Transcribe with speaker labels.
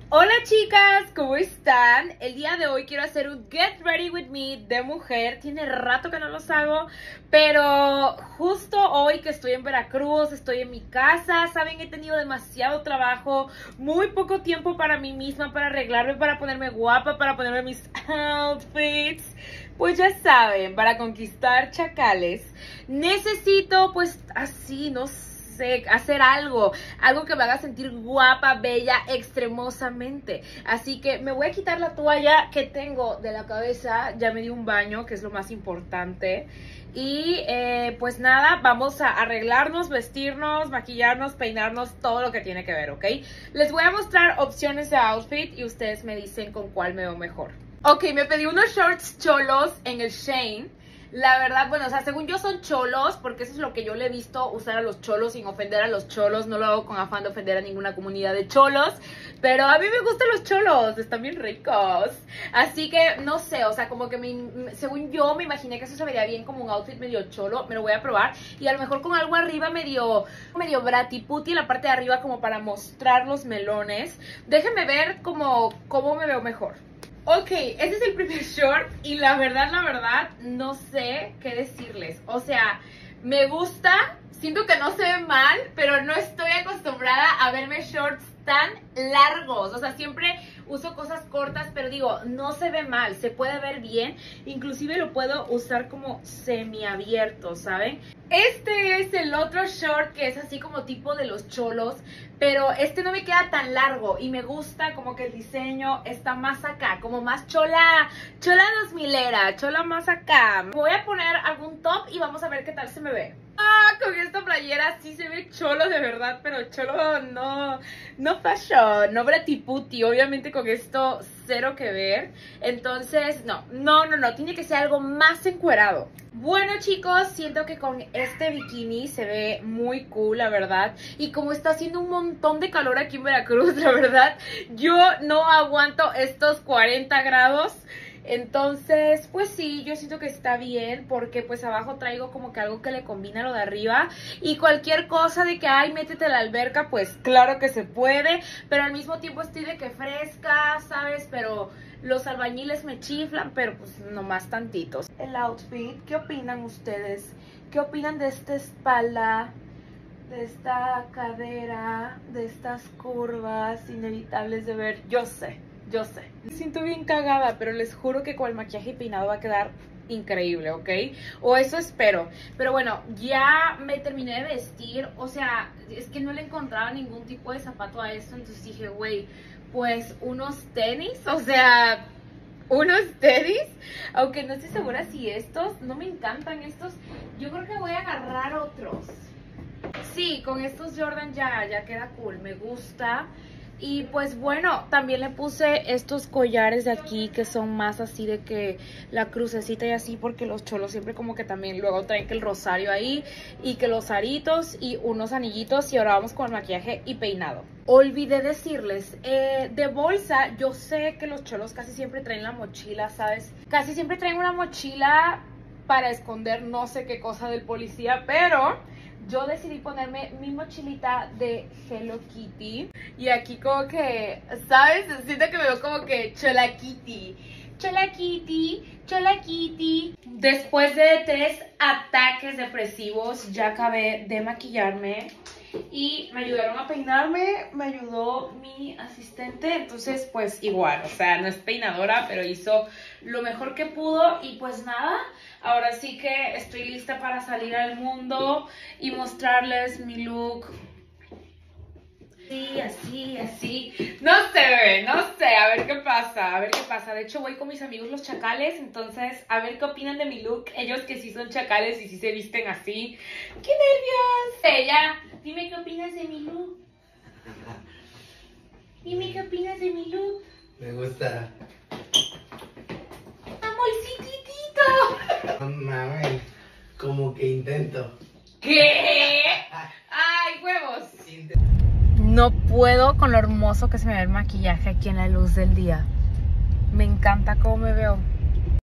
Speaker 1: Hola chicas, ¿cómo están? El día de hoy quiero hacer un Get Ready With Me de mujer. Tiene rato que no los hago, pero justo hoy que estoy en Veracruz, estoy en mi casa, saben, he tenido demasiado trabajo, muy poco tiempo para mí misma, para arreglarme, para ponerme guapa, para ponerme mis outfits. Pues ya saben, para conquistar chacales, necesito pues así, no sé, hacer algo que me haga sentir guapa, bella, extremosamente. Así que me voy a quitar la toalla que tengo de la cabeza. Ya me di un baño, que es lo más importante. Y pues nada, vamos a arreglarnos, vestirnos, maquillarnos, peinarnos, todo lo que tiene que ver, ¿ok? Les voy a mostrar opciones de outfit y ustedes me dicen con cuál me veo mejor. Ok, me pedí unos shorts cholos en el Shein. La verdad, bueno, o sea, según yo son cholos, porque eso es lo que yo le he visto usar a los cholos sin ofender a los cholos. No lo hago con afán de ofender a ninguna comunidad de cholos, pero a mí me gustan los cholos, están bien ricos. Así que, no sé, o sea, como que según yo me imaginé que eso se vería bien como un outfit medio cholo. Me lo voy a probar y a lo mejor con algo arriba medio bratiputi en la parte de arriba como para mostrar los melones. Déjenme ver cómo me veo mejor. Ok, este es el primer short y la verdad, no sé qué decirles. O sea, me gusta, siento que no se ve mal, pero no estoy acostumbrada a verme shorts tan largos. O sea, siempre uso cosas cortas, pero digo, no se ve mal, se puede ver bien. Inclusive lo puedo usar como semiabierto, ¿saben? Este es el otro short que es así como tipo de los cholos, pero este no me queda tan largo y me gusta como que el diseño está más acá, como más chola 2000era, chola más acá. Voy a poner algún top y vamos a ver qué tal se me ve. Con esta playera sí se ve cholo de verdad, pero cholo no fashion, no bratiputi. Obviamente con esto cero que ver. Entonces no, tiene que ser algo más encuerado. Bueno chicos, siento que con este bikini se ve muy cool, la verdad. Y como está haciendo un montón de calor aquí en Veracruz, la verdad, yo no aguanto estos 40 grados. Entonces, pues sí, yo siento que está bien porque pues abajo traigo como que algo que le combina a lo de arriba. Y cualquier cosa de que, ay, métete a la alberca, pues claro que se puede. Pero al mismo tiempo estoy de que fresca, ¿sabes? Pero los albañiles me chiflan, pero pues nomás tantitos. El outfit, ¿qué opinan ustedes? ¿Qué opinan de esta espalda? De esta cadera, de estas curvas inevitables de ver. Yo sé. Me siento bien cagada, pero les juro que con el maquillaje y peinado va a quedar increíble, ¿ok? O eso espero. Pero bueno, ya me terminé de vestir. O sea, es que no le encontraba ningún tipo de zapato a esto. Entonces dije, güey, pues unos tenis. O sea, unos tenis. Aunque no estoy segura si estos, no me encantan estos. Yo creo que voy a agarrar otros. Sí, con estos Jordan ya queda cool, me gusta. Y pues bueno, también le puse estos collares de aquí que son más así de que la crucecita y así, porque los cholos siempre como que también luego traen que el rosario ahí y que los aritos y unos anillitos. Y ahora vamos con el maquillaje y peinado. Olvidé decirles, de bolsa, yo sé que los cholos casi siempre traen la mochila, ¿sabes? Casi siempre traen una mochila para esconder no sé qué cosa del policía, pero yo decidí ponerme mi mochilita de Hello Kitty. Y aquí como que, ¿sabes? Siento que me veo como que Chola Kitty. Chola Kitty, Chola Kitty. Después de 3 ataques depresivos, ya acabé de maquillarme. Y me ayudaron a peinarme, me ayudó mi asistente. Entonces pues igual, o sea, no es peinadora, pero hizo lo mejor que pudo. Y pues nada, ahora sí que estoy lista para salir al mundo y mostrarles mi look. Sí, así. No sé, bebé, no sé, a ver qué pasa, De hecho voy con mis amigos los chacales, entonces a ver qué opinan de mi look. Ellos que sí son chacales y sí se visten así. ¡Qué nervios! Ella, dime qué opinas de mi look.
Speaker 2: Me gusta.
Speaker 1: ¡Amorcititito!
Speaker 2: Mami, como que intento.
Speaker 1: ¿Qué? ¡Ay, huevos! No puedo con lo hermoso que se me ve el maquillaje aquí en la luz del día. Me encanta cómo me veo.